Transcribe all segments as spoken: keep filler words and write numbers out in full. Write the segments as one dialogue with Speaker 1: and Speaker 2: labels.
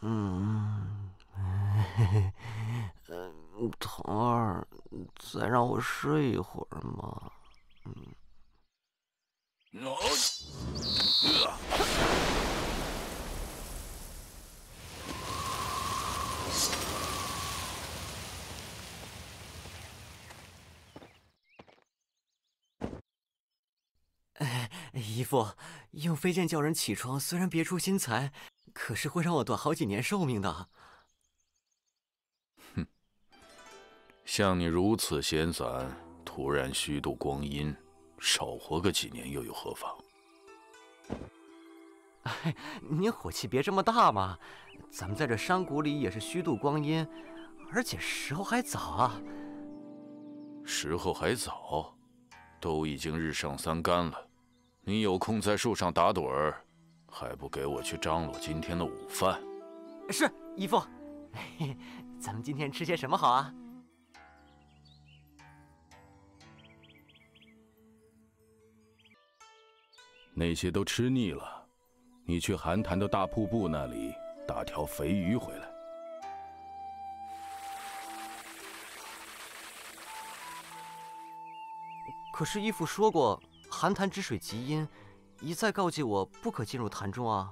Speaker 1: 嗯，嗯，童儿，再让我睡一会儿嘛。嗯。
Speaker 2: 呃
Speaker 1: 哎，姨父，用飞剑叫人起床，虽然别出心裁，可是会让我短好几年寿命的。
Speaker 2: 哼，像你如此闲散，突然虚度光阴，少活个几年又有何妨？
Speaker 1: 哎，您火气别这么大嘛！咱们在这山谷里也是虚度光阴，而且时候还早啊。
Speaker 2: 时候还早，都已经日上三竿了。你有空在树上打盹儿，还不给我去张罗今天的午饭？
Speaker 1: 是，姨父。嘿，咱们今天吃些什么好啊？
Speaker 2: 那些都吃腻了，你去寒潭的大瀑布那里打条肥鱼回来。
Speaker 1: 可是义父说过，寒潭之水极阴，一再告诫我不可进入潭中啊。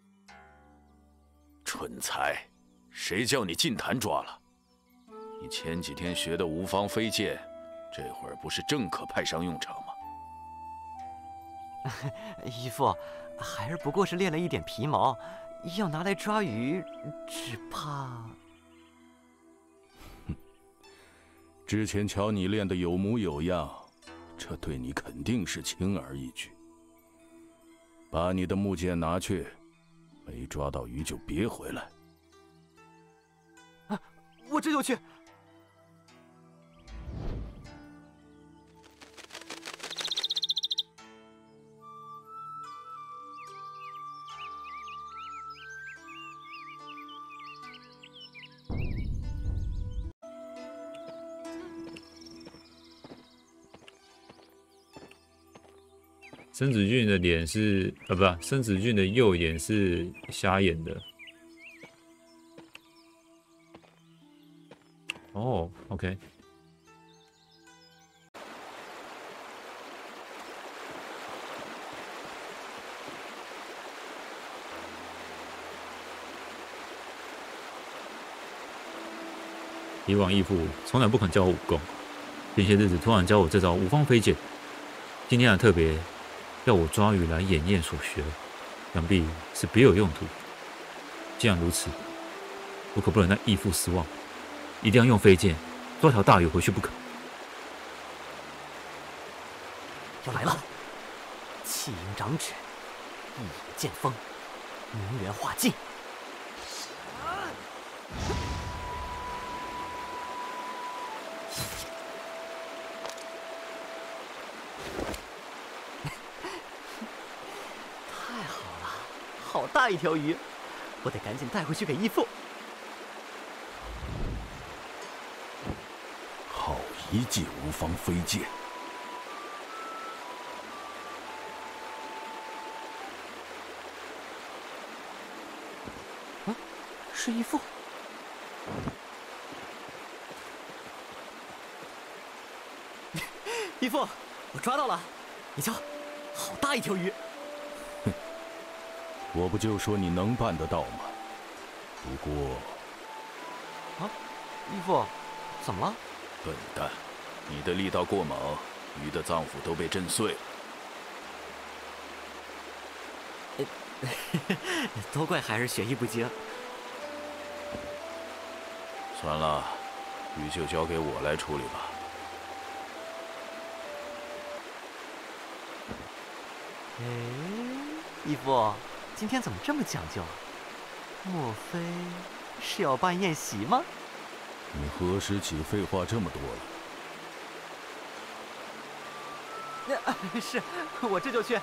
Speaker 2: 蠢材，谁叫你进潭抓了？你前几天学的无方飞剑，这会儿不是正可派上用场吗？
Speaker 1: 义父，孩儿不过是练了一点皮毛，要拿来抓鱼，只怕……
Speaker 2: 哼，之前瞧你练得有模有样，这对你肯定是轻而易举。把你的木剑拿去，没抓到鱼就别回来。
Speaker 1: 啊，我这就去。
Speaker 3: 申子俊的脸是呃不，申子俊的右眼是瞎眼的。哦 ，OK。以往义父从来不肯教我武功，前些日子突然教我这招五方飞剑，今天还特别要我抓鱼来演验所学，想必是别有用途。既然如此，我可不能让义父失望，一定要用飞剑抓条大鱼回去不可。
Speaker 1: 要来了！气盈掌指，一眼剑锋，名媛化尽。太好了，好大一条鱼，我得赶紧带回去给义父。
Speaker 2: 好一记无方飞剑！
Speaker 1: 啊，是义父。义父，我抓到了，你瞧，好大一条鱼。
Speaker 2: 哼，我不就说你能办得到吗？不过……
Speaker 1: 啊，义父，怎么了？
Speaker 2: 笨蛋，你的力道过猛，鱼的脏腑都被震碎了。
Speaker 1: 都怪孩儿学艺不精。
Speaker 2: 算了，鱼就交给我来处理吧。
Speaker 1: 哎，义父，今天怎么这么讲究啊？莫非是要办宴席吗？
Speaker 2: 你何时起废话这么多了？
Speaker 1: 那是，我这就去。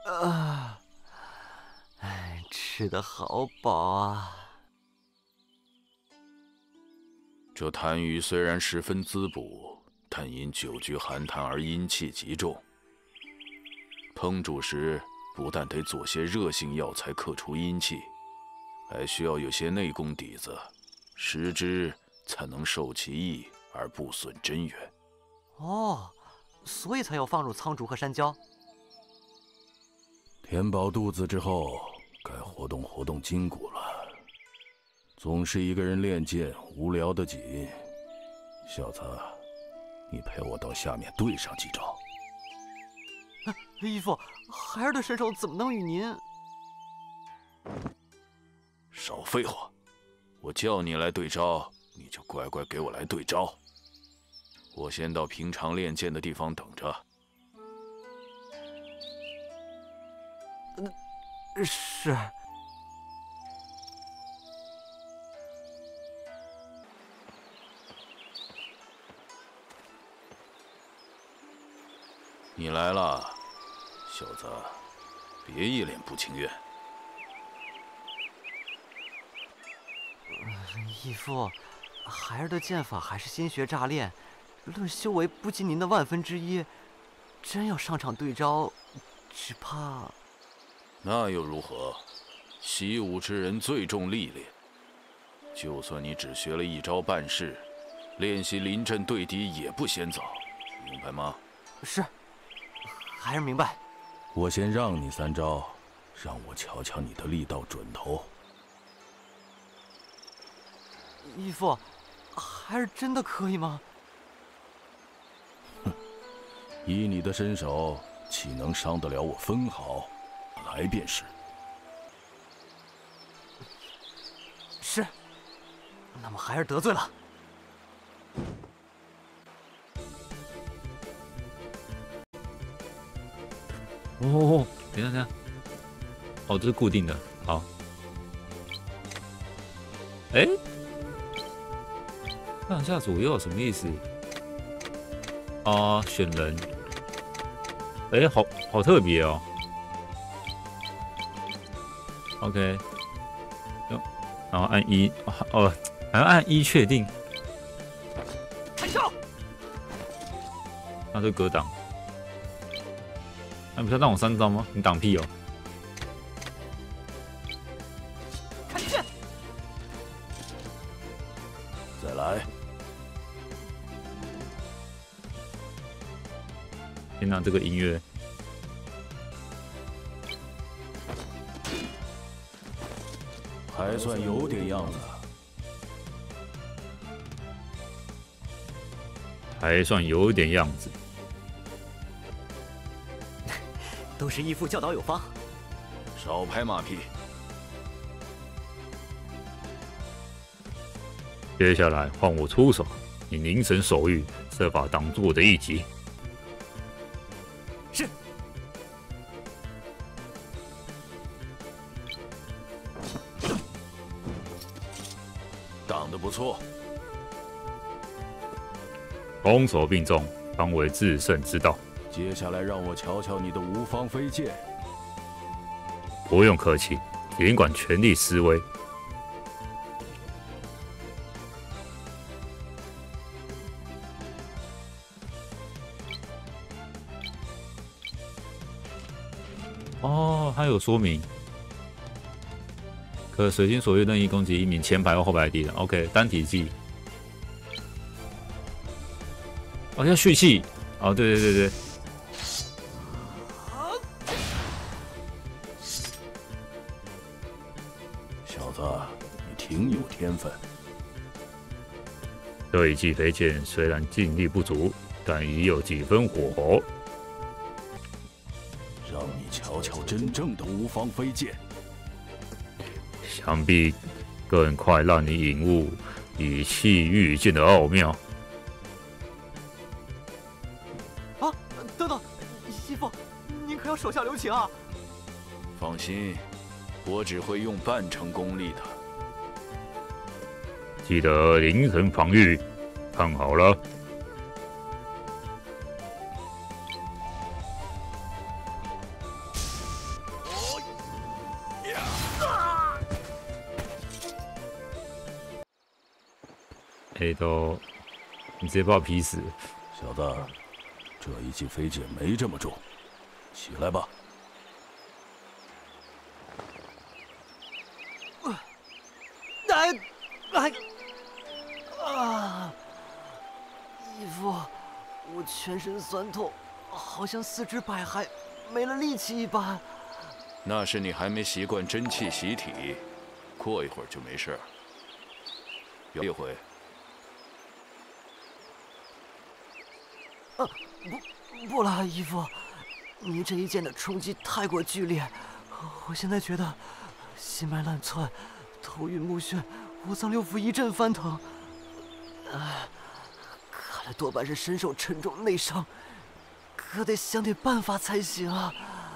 Speaker 1: 啊，哎，吃得好饱啊！
Speaker 2: 这痰盂虽然十分滋补，但因久居寒潭而阴气极重。烹煮时不但得佐些热性药材克除阴气，还需要有些内功底子，食之才能受其益而不损真元。
Speaker 1: 哦，所以才要放入苍竹和山椒。
Speaker 2: 填饱肚子之后，该活动活动筋骨了。总是一个人练剑，无聊得紧。小子，你陪我到下面对上几招。
Speaker 1: 啊，义父，孩儿的身手怎么能与您？
Speaker 2: 少废话！我叫你来对招，你就乖乖给我来对招。我先到平常练剑的地方等着。
Speaker 1: 是。
Speaker 2: 你来了，小子，别一脸不情愿。
Speaker 1: 义父，孩儿的剑法还是新学乍练，论修为不及您的万分之一。真要上场对招，只怕……
Speaker 2: 那又如何？习武之人最重历练。就算你只学了一招半式，练习临阵对敌也不嫌早，明白吗？
Speaker 1: 是，孩儿明白。
Speaker 2: 我先让你三招，让我瞧瞧你的力道准头。
Speaker 1: 义父，孩儿真的可以吗？
Speaker 2: 哼，以你的身手，岂能伤得了我分毫？来便是。
Speaker 1: 是。那么孩儿得罪了。
Speaker 3: 哦，等一下等一下，哦，这是固定的，好。哎，上下左右什么意思？啊，选人。哎，好好特别哦。OK， 然后按一，哦，还要按一确定。
Speaker 1: 开枪！
Speaker 3: 那就格挡。那不是要让我三招吗？你挡屁哦！
Speaker 1: 看剑！
Speaker 2: 再来！
Speaker 3: 先让这个音乐。
Speaker 2: 还算有点样子，
Speaker 3: 还算有点样子。
Speaker 1: 都是义父教导有方。
Speaker 2: 少拍马屁。
Speaker 3: 接下来换我出手，以凝神守御，设法挡住我的一击。
Speaker 1: 是。
Speaker 2: 挡得不错。
Speaker 3: 攻守并重，方为制胜之道。
Speaker 2: 接下来让我瞧瞧你的无方飞剑。
Speaker 3: 不用客气，尽管全力施威。哦，它有说明，可随心所欲任意攻击一名前排或后排的敌人。OK， 单体技。哦，要蓄气。哦，对对对对。
Speaker 2: 小子，你挺有天分。
Speaker 3: 这一记飞剑虽然劲力不足，但已有几分火候。
Speaker 2: 让你瞧瞧真正的无方飞剑。
Speaker 3: 想必更快让你领悟以气御剑的奥妙。
Speaker 1: 啊，等等，义父，您可要手下留情啊！
Speaker 2: 放心，我只会用半成功力的。
Speaker 3: 记得凌晨防御，看好了。 哎，都你直接把我劈死！
Speaker 2: 小子，这一记飞剑没这么重，起来吧。
Speaker 1: 哎，哎，啊！义父，我全身酸痛，好像四肢百骸，没了力气一般。
Speaker 2: 那是你还没习惯真气洗体，过一会儿就没事。有一回。
Speaker 1: 啊，不，不了，义父，您这一剑的冲击太过剧烈，我现在觉得心脉乱窜，头晕目眩，五脏六腑一阵翻腾。啊，看来多半是身受沉重内伤，可得想点办法才行啊。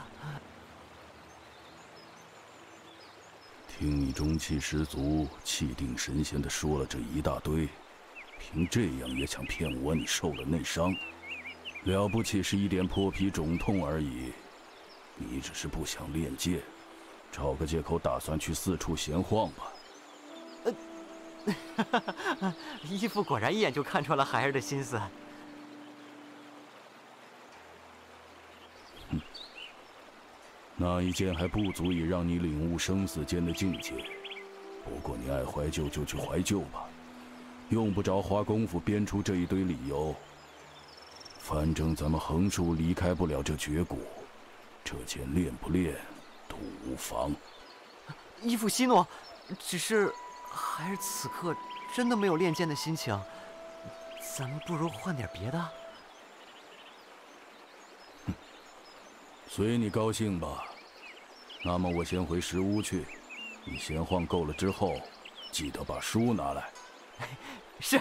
Speaker 2: 听你中气十足、气定神闲的说了这一大堆，凭这样也想骗我你受了内伤？ 了不起是一点破皮肿痛而已，你只是不想练剑，找个借口打算去四处闲晃吧。
Speaker 1: 呃，义父果然一眼就看穿了孩儿的心思。
Speaker 2: 哼，那一剑还不足以让你领悟生死间的境界，不过你爱怀旧就去怀旧吧，用不着花功夫编出这一堆理由。 反正咱们横竖离开不了这绝谷，这剑练不练都无妨。
Speaker 1: 义父息怒，只是孩儿此刻真的没有练剑的心情，咱们不如换点别的。
Speaker 2: 哼，随你高兴吧。那么我先回石屋去，你闲晃够了之后，记得把书拿来。
Speaker 1: 是。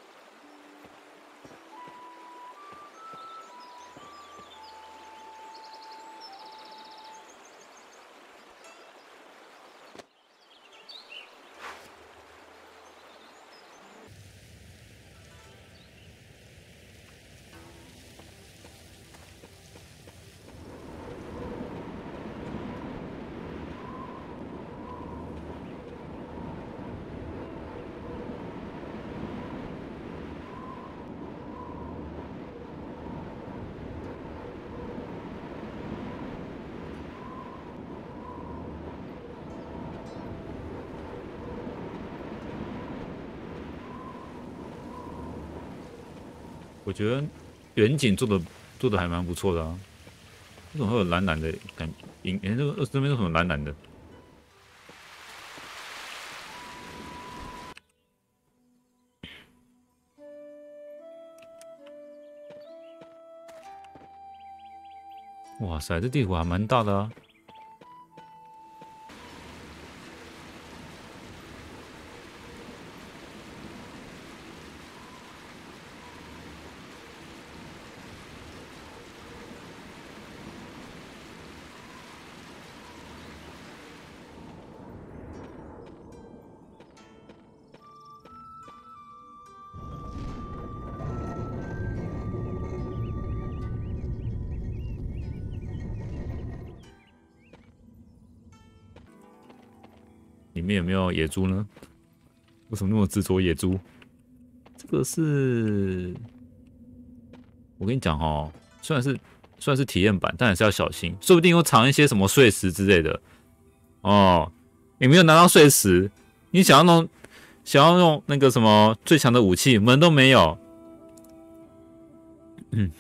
Speaker 3: 我觉得远景做的做的还蛮不错的啊，为什么会有蓝蓝的感？影哎，这个这边为什么蓝蓝的？哇塞，这地图还蛮大的啊！里面有没有野猪呢？为什么那么执着野猪？这个是，我跟你讲哦，虽然是虽然是体验版，但还是要小心，说不定又藏一些什么碎石之类的。哦，你没有拿到碎石，你想要弄想要用那个什么最强的武器，门都没有。嗯，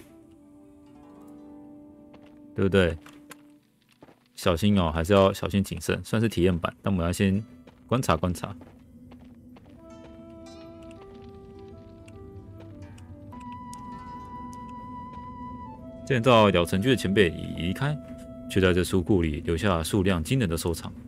Speaker 3: 对不对？小心哦，还是要小心谨慎。算是体验版，但我们要先观察观察。建造咬城居的前辈已离开，却在这书库里留下数量惊人的收藏。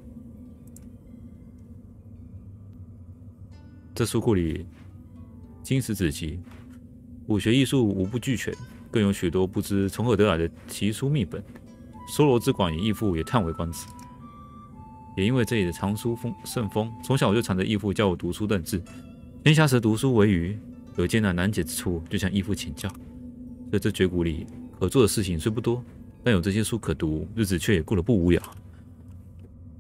Speaker 3: 这书库里金石子集，武学艺术无不俱全，更有许多不知从何得来的奇书秘本。搜罗之广，义父也叹为观止。也因为这里的藏书风甚丰，从小我就缠着义父教我读书认字。闲暇时读书为娱，有艰难难解之处，就向义父请教。在这绝谷里，可做的事情虽不多，但有这些书可读，日子却也过得不无聊。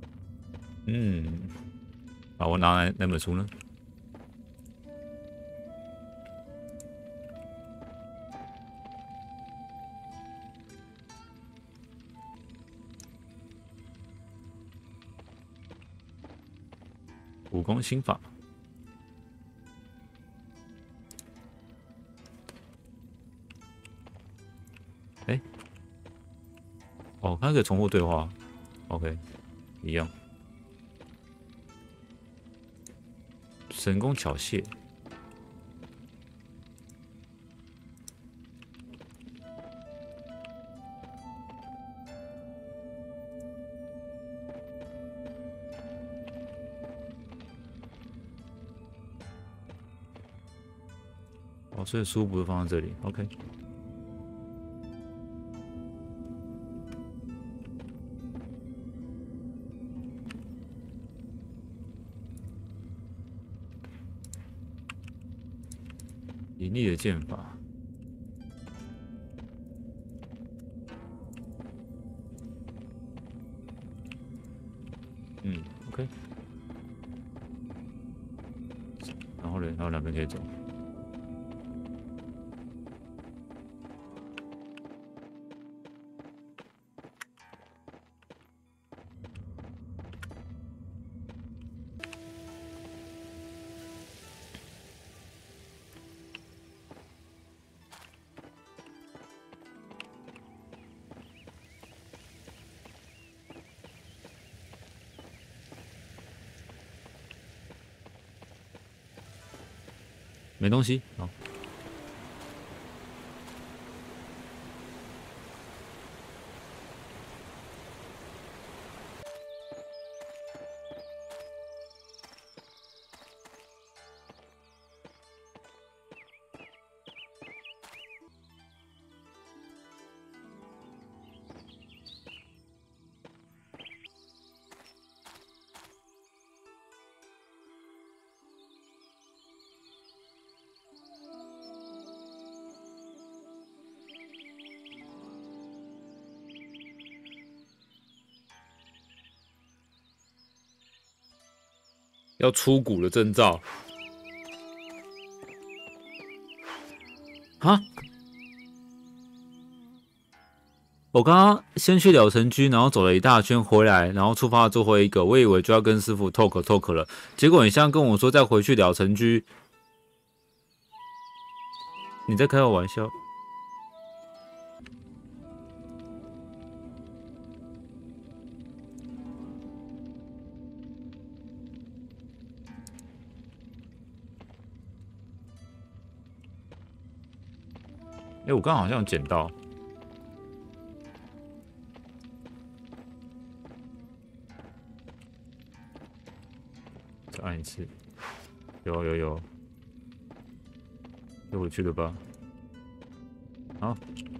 Speaker 3: 嗯，啊，我拿来哪本书呢？ 武功心法。哎、欸，哦，它可以重复对话。OK， 一样。神功巧械。哦，所以书不是放在这里 ，OK。隐匿的剑法，嗯 ，OK。然后呢，然后两边可以走。没东西，好。要出谷的征兆啊！我刚刚先去了城居，然后走了一大圈回来，然后触发了最后一个，我以为就要跟师傅 talk talk 了，结果你现在跟我说再回去了城居，你在开我玩笑？哎、欸，我刚好像捡到，再按一次，有有有，又回去了吧？好，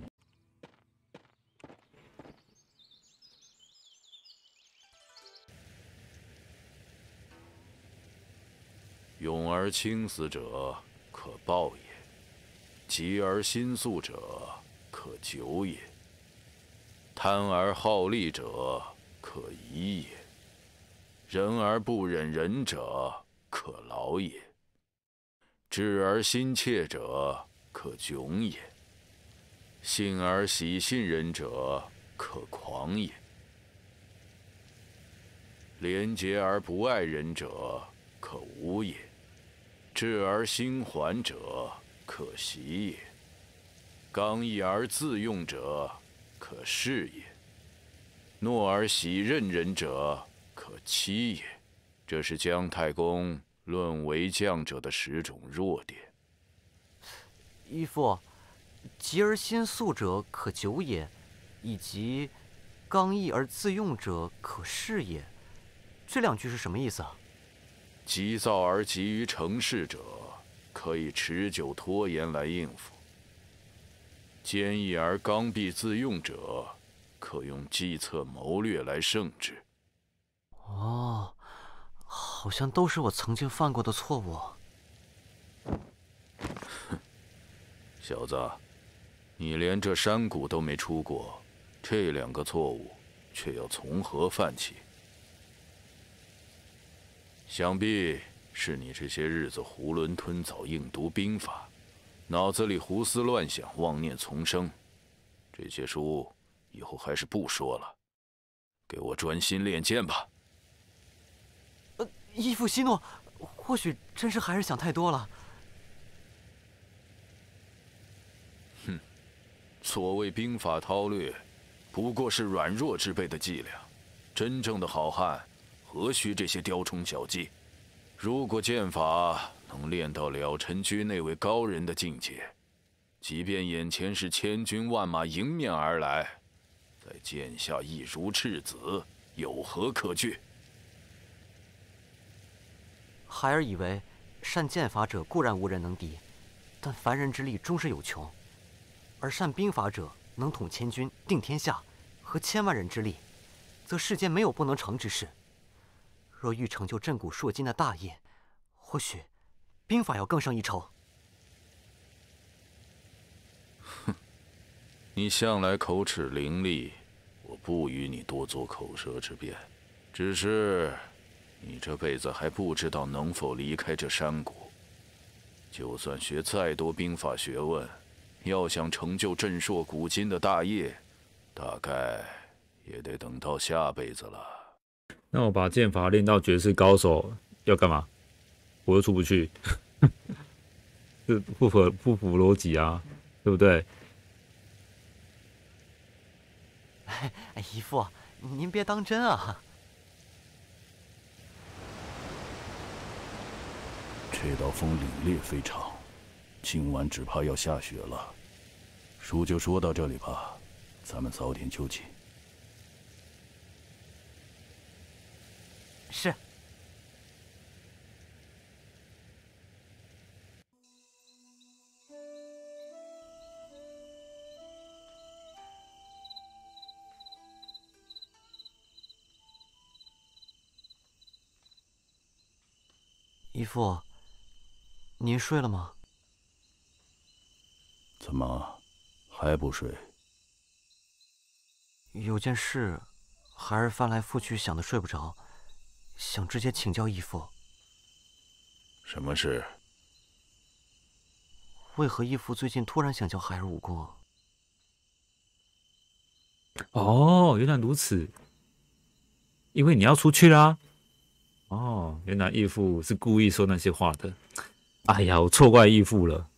Speaker 2: 勇而轻死者，可报也。 急而心速者，可久也；贪而好利者，可移也；忍而不忍人者，可劳也；志而心切者，可窘也；信而喜信人者，可狂也；廉洁而不爱人者，可无也；志而心缓者， 可习也；刚毅而自用者，可恃也；懦而喜任人者，可欺也。这是姜太公论为将者的十种弱点。
Speaker 1: 义父，急而心速者，可久也；以及刚毅而自用者，可恃也。这两句是什么意思啊？
Speaker 2: 急躁而急于成事者， 可以持久拖延来应付；坚毅而刚愎自用者，可用计策谋略来胜之。
Speaker 1: 哦，好像都是我曾经犯过的错误。
Speaker 2: 哼，小子，你连这山谷都没出过，这两个错误却要从何犯起？想必 是你这些日子囫囵吞枣硬读兵法，脑子里胡思乱想，妄念丛生。这些书以后还是不说了，给我专心练剑吧。
Speaker 1: 呃， 义父息怒，或许真是还是想太多了。
Speaker 2: 哼，所谓兵法韬略，不过是软弱之辈的伎俩。真正的好汉，何须这些雕虫小技？如果剑法能练到了尘居那位高人的境界，即便眼前是千军万马迎面而来，在剑下亦如赤子，有何可惧？
Speaker 1: 孩儿以为，善剑法者固然无人能敌，但凡人之力终是有穷，而善兵法者能统千军、定天下，和千万人之力，则世间没有不能成之事。若欲成就震古烁今的大业，或许兵法要更胜一筹。
Speaker 2: 哼，你向来口齿伶俐，我不与你多做口舌之辩。只是，你这辈子还不知道能否离开这山谷。就算学再多兵法学问，要想成就震烁古今的大业，大概也得等到下辈子了。
Speaker 3: 那我把剑法练到绝世高手要干嘛？我又出不去，这不符不符逻辑啊，对不对？
Speaker 1: 哎，姨父，您别当真啊！
Speaker 2: 这道风凛冽非常，今晚只怕要下雪了。书就说到这里吧，咱们早点就寝。
Speaker 1: 是。姨父，您睡了吗？
Speaker 2: 怎么还不睡？
Speaker 1: 有件事，孩儿翻来覆去想的睡不着，想直接请教义父。
Speaker 2: 什么事？
Speaker 1: 为何义父最近突然想教孩儿武功？
Speaker 3: 哦，原来如此。因为你要出去啦。哦，原来义父是故意说那些话的。哎呀，我错怪义父了。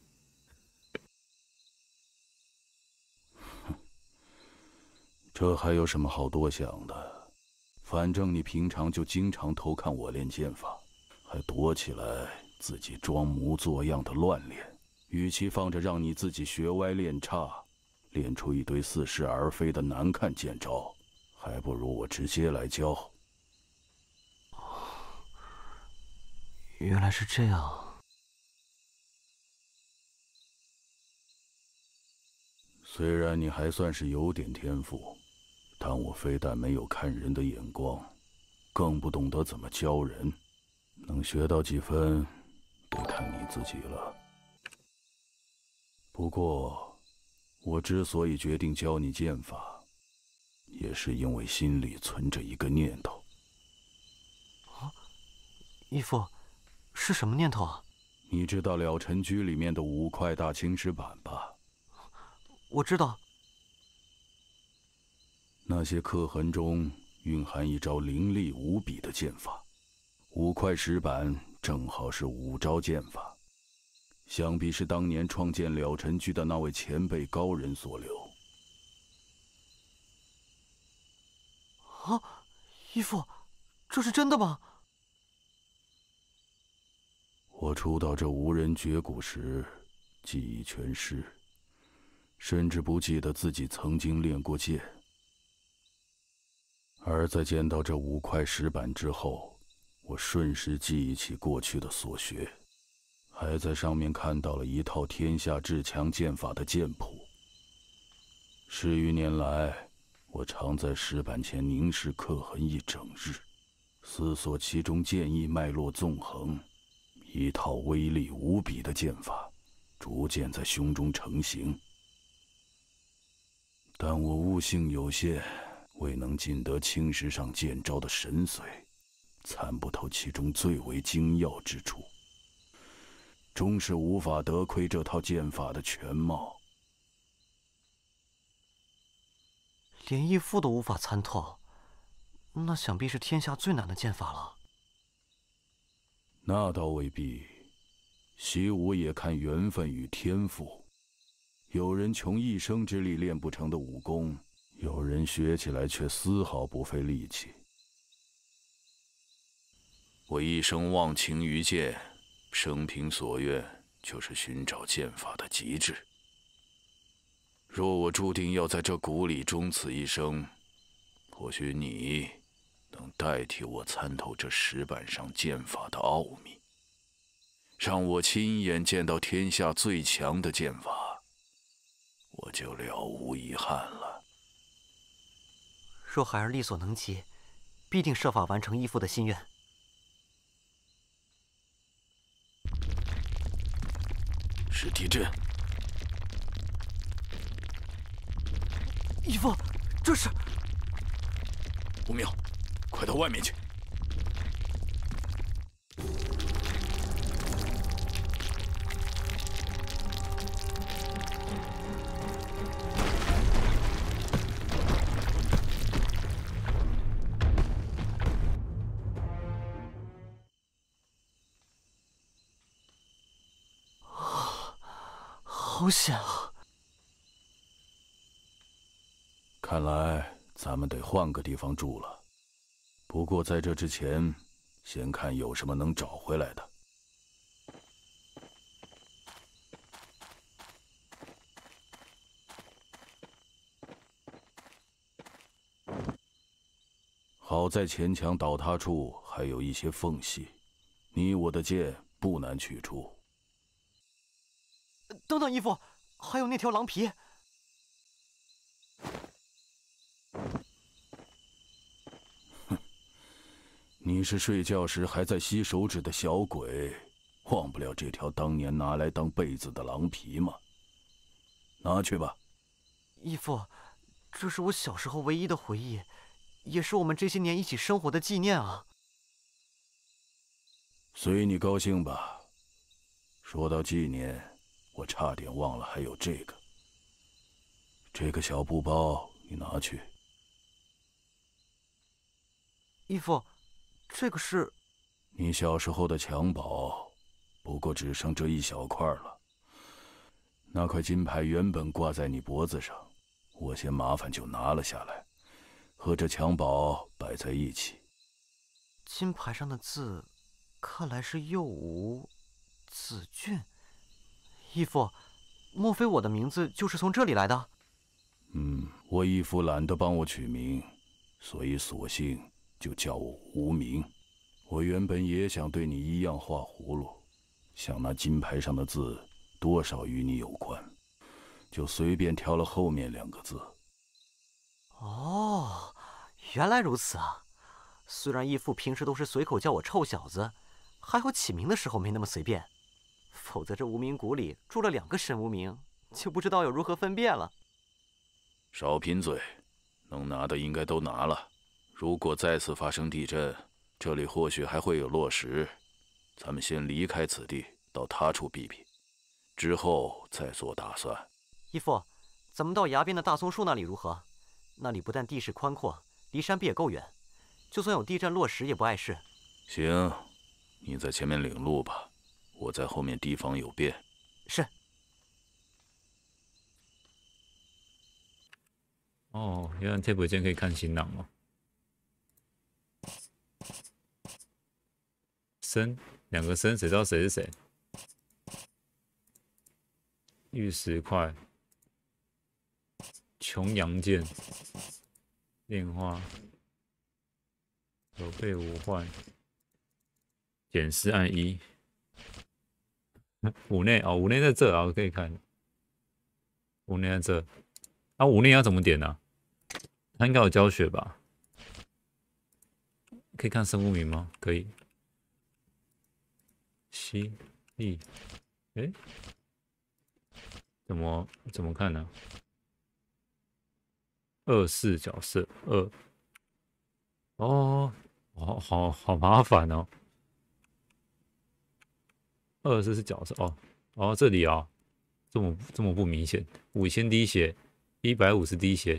Speaker 2: 这还有什么好多想的？反正你平常就经常偷看我练剑法，还躲起来自己装模作样的乱练。与其放着让你自己学歪练差，练出一堆似是而非的难看剑招，还不如我直接来教。
Speaker 1: 原来是这样。
Speaker 2: 虽然你还算是有点天赋，但我非但没有看人的眼光，更不懂得怎么教人。能学到几分，得看你自己了。不过，我之所以决定教你剑法，也是因为心里存着一个念头。
Speaker 1: 啊，义父。是什么念头啊？
Speaker 2: 你知道了尘居里面的五块大青石板吧？
Speaker 1: 我知道。
Speaker 2: 那些刻痕中蕴含一招凌厉无比的剑法，五块石板正好是五招剑法，想必是当年创建了尘居的那位前辈高人所留。
Speaker 1: 啊，义父，这是真的吗？
Speaker 2: 我初到这无人绝谷时，记忆全失，甚至不记得自己曾经练过剑。而在见到这五块石板之后，我瞬时记忆起过去的所学，还在上面看到了一套天下至强剑法的剑谱。十余年来，我常在石板前凝视刻痕一整日，思索其中剑意脉络纵横。一套威力无比的剑法，逐渐在胸中成型。但我悟性有限，未能尽得青石上剑招的神髓，参不透其中最为精要之处，终是无法得窥这套剑法的全貌。
Speaker 1: 连义父都无法参透，那想必是天下最难的剑法了。
Speaker 2: 那倒未必，习武也看缘分与天赋。有人穷一生之力练不成的武功，有人学起来却丝毫不费力气。我一生忘情于剑，生平所愿就是寻找剑法的极致。若我注定要在这谷里终此一生，或许你能代替我参透这石板上剑法的奥秘，让我亲眼见到天下最强的剑法，我就了无遗憾了。
Speaker 1: 若孩儿力所能及，必定设法完成义父的心愿。
Speaker 2: 是地震！
Speaker 1: 义父，这是……
Speaker 2: 不妙，快到外面去！
Speaker 1: 好险啊！
Speaker 2: 看来咱们得换个地方住了。不过在这之前，先看有什么能找回来的。好在前墙倒塌处还有一些缝隙，你我的剑不难取出。
Speaker 1: 等等，义父，还有那条狼皮。
Speaker 2: 哼，你是睡觉时还在吸手指的小鬼，忘不了这条当年拿来当被子的狼皮吗？拿去吧。
Speaker 1: 义父，这是我小时候唯一的回忆，也是我们这些年一起生活的纪念啊。
Speaker 2: 随你高兴吧。说到纪念，我差点忘了还有这个。这个小布包，你拿去。
Speaker 1: 义父，这个是……
Speaker 2: 你小时候的襁褓，不过只剩这一小块了。那块金牌原本挂在你脖子上，我嫌麻烦就拿了下来，和这襁褓摆在一起。
Speaker 1: 金牌上的字，看来是右武子俊。义父，莫非我的名字就是从这里来的？
Speaker 2: 嗯，我义父懒得帮我取名，所以索性就叫我无名。我原本也想对你一样画葫芦，想那金牌上的字多少与你有关，就随便挑了后面两个字。
Speaker 1: 哦，原来如此啊！虽然义父平时都是随口叫我臭小子，还好起名的时候没那么随便，否则这无名谷里住了两个沈无名，就不知道要如何分辨了。
Speaker 2: 少贫嘴，能拿的应该都拿了。如果再次发生地震，这里或许还会有落石，咱们先离开此地，到他处避避，之后再做打算。
Speaker 1: 义父，咱们到崖边的大松树那里如何？那里不但地势宽阔，离山壁也够远，就算有地震落石也不碍事。
Speaker 2: 行，你在前面领路吧，我在后面提防有变。
Speaker 1: 是。
Speaker 3: 哦，原来 tab 键可以看新郎哦。生，两个生，谁知道谁是谁？玉石块，琼阳剑，炼化，有备无患，减四按一。五内哦，五内在这啊，我可以看。五内在这，啊，五内要怎么点呢、啊？他应该有教学吧？可以看生物名吗？可以。西力，哎，怎么怎么看呢、啊？二四角色二，哦，好好好麻烦哦。二四是角色哦，哦这里啊、哦，这么这么不明显，五千滴血，一百五十滴血。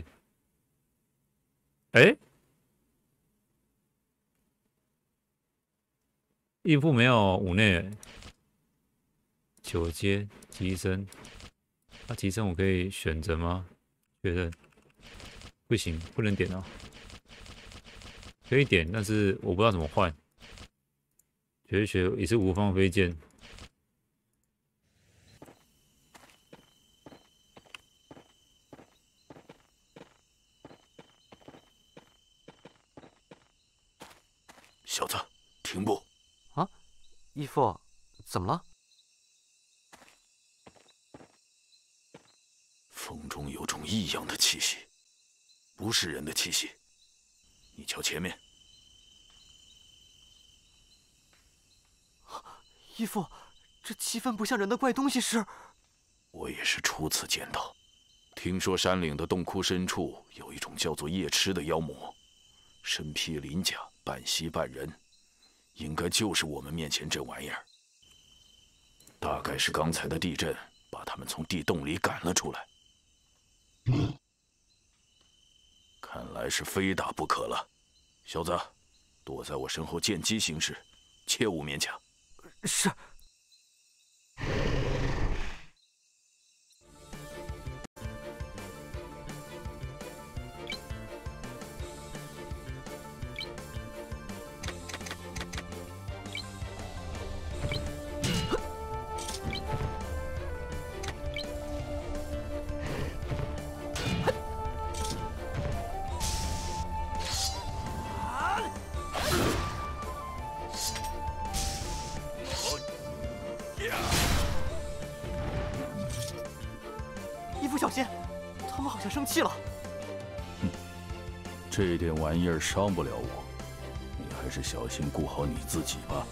Speaker 3: 哎， 义父没有五内九阶急升，那急升我可以选择吗？确认，不行，不能点哦。可以点，但是我不知道怎么换。学一学也是无方飞剑。
Speaker 2: 小子，停步！
Speaker 1: 啊，义父，怎么了？
Speaker 2: 风中有种异样的气息，不是人的气息。你瞧前面。
Speaker 1: 义父，这气氛不像人的怪东西是……
Speaker 2: 我也是初次见到。听说山岭的洞窟深处有一种叫做夜痴的妖魔，身披鳞甲，半蜥半人，应该就是我们面前这玩意儿。大概是刚才的地震把他们从地洞里赶了出来。看来是非打不可了。小子，躲在我身后见机行事，切勿勉强。
Speaker 1: 是。义父小心，他们好像生气了。
Speaker 2: 哼，这点玩意儿伤不了我，你还是小心顾好你自己吧。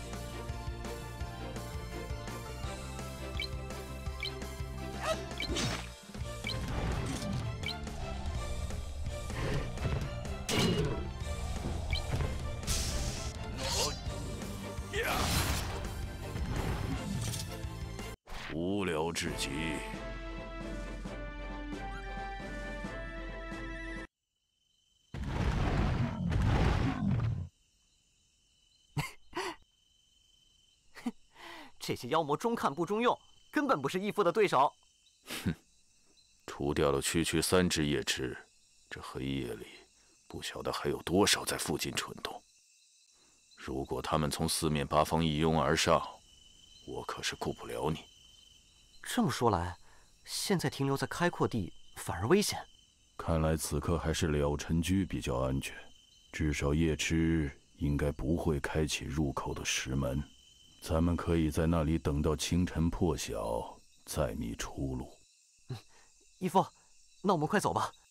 Speaker 2: 无聊至极。
Speaker 1: 这些妖魔中看不中用，根本不是义父的对手。
Speaker 2: 哼，除掉了区区三只夜痴，这黑夜里不晓得还有多少在附近蠢动。如果他们从四面八方一拥而上，我可是顾不了你。
Speaker 1: 这么说来，现在停留在开阔地反而危险。
Speaker 2: 看来此刻还是了尘居比较安全，至少夜痴应该不会开启入口的石门。咱们可以在那里等到清晨破晓，再觅出路。
Speaker 1: 嗯，义父，那我们快走吧。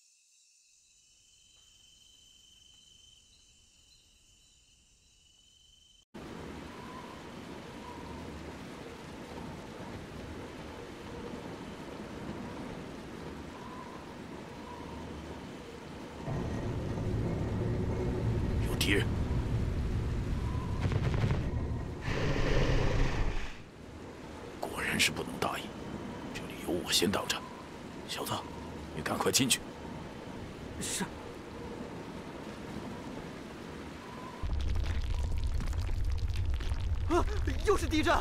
Speaker 2: 有敌人！果然是不能大意，这里有我先挡着。小子，你赶快进去。
Speaker 1: 是。啊！又是地震！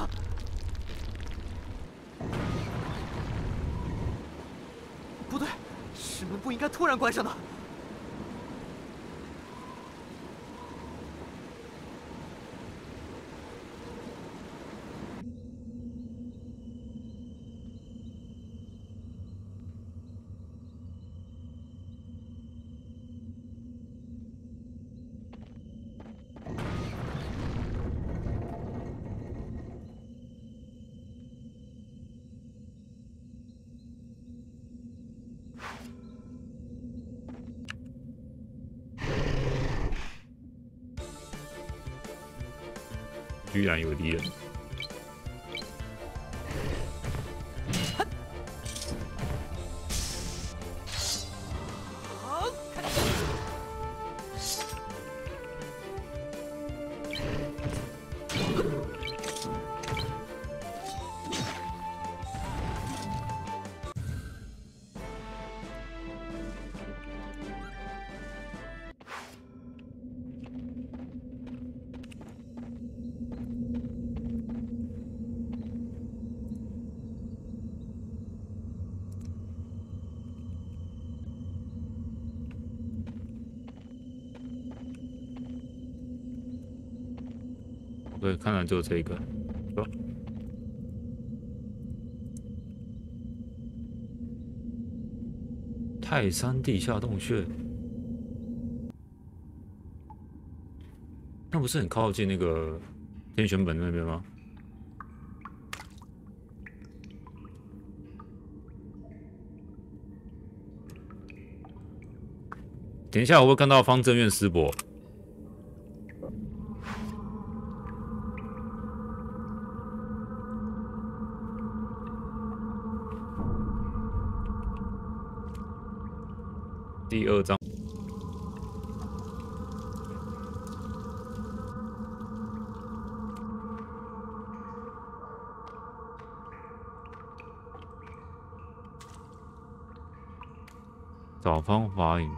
Speaker 1: 不对，石门不应该突然关上的。
Speaker 3: 居然有敌人！ 对，看来只有这一个。走。泰山地下洞穴，那不是很靠近那个天选本那边吗？等一下，我会看到方正院师伯。第二章。找方法引。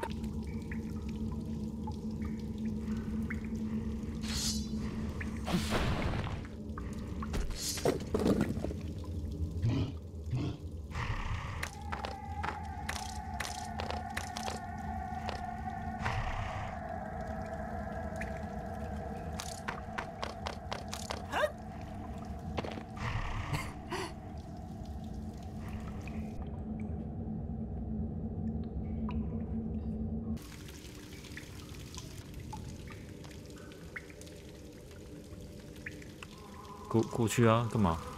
Speaker 3: 过过去啊，干嘛？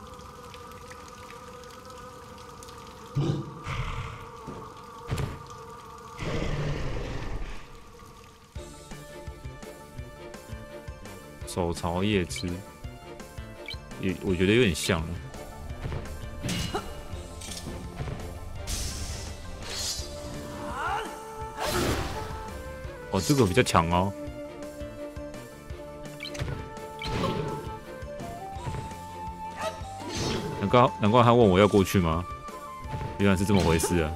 Speaker 3: 手朝叶枝，也我觉得有点像。哦，这个比较强哦。难怪难怪他问我要过去吗？原来是这么回事啊！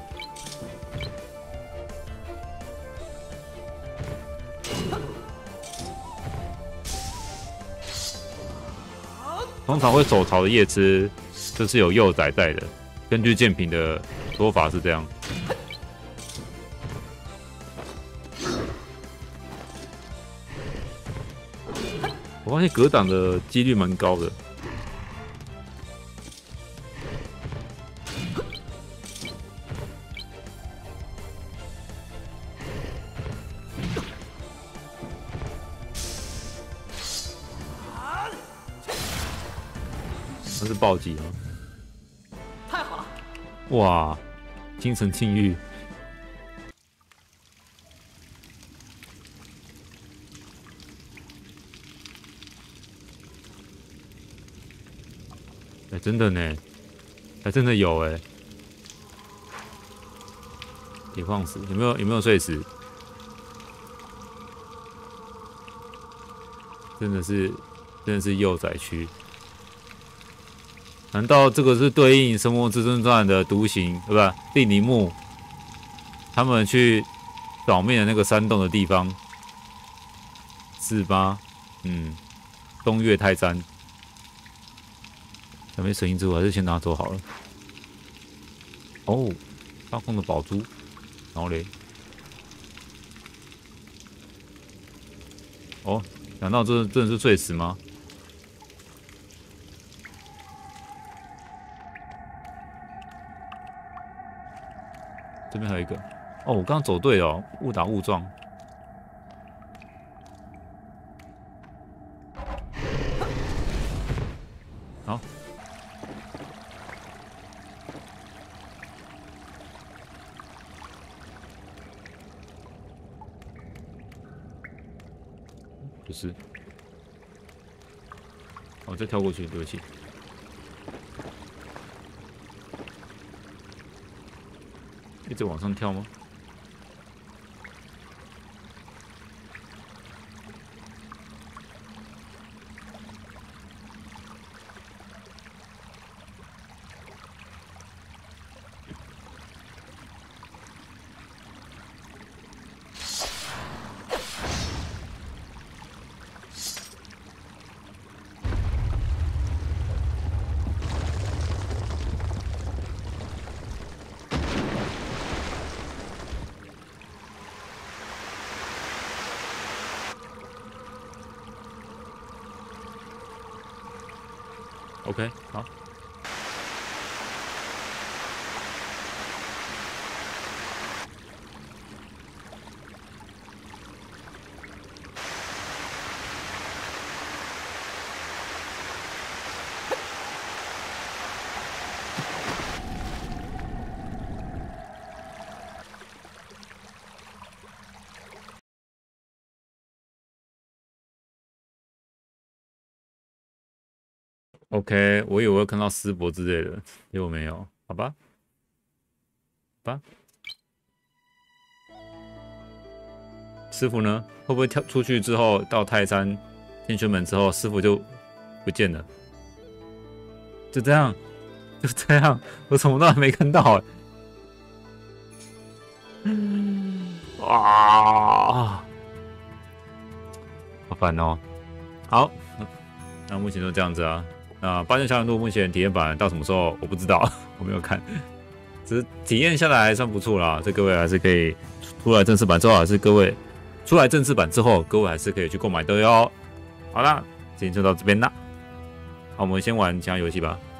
Speaker 3: 通常会手朝的叶枝，就是有幼崽在的。根据剑品的说法是这样。我发现格挡的几率蛮高的。那是暴击吗？
Speaker 1: 太好了！
Speaker 3: 哇，精神禁欲。哎、欸，真的呢，还、欸、真的有哎、欸。铁矿石有没有？有没有碎石？真的是，真的是幼崽区。难道这个是对应《神魔之尊传》的独行，对吧？令尼木他们去扫灭的那个山洞的地方，是吗？嗯，东岳泰山。还没神印之物，还是先拿走好了。哦，发光的宝珠，然后嘞，哦，难道这真的是碎石吗？这边还有一个，哦，我刚刚走对了、哦，误打误撞。好，不是，哦，再跳过去，对不起。一直往上跳吗？ OK， 好。OK， 我以为我会看到师伯之类的，结果没有，好吧，好吧。师傅呢？会不会跳出去之后到泰山天玄门之后，师傅就不见了？就这样，就这样，我什么都还没看到哎。嗯，哇，好烦哦。好，那目前就这样子啊。那八剑小人渡目前体验版到什么时候我不知道，我没有看，只是体验下来还算不错啦。这各位还是可以出来正式版之后，还是各位出来正式版之后，各位还是可以去购买的哟。好啦，今天就到这边啦。好，我们先玩其他游戏吧。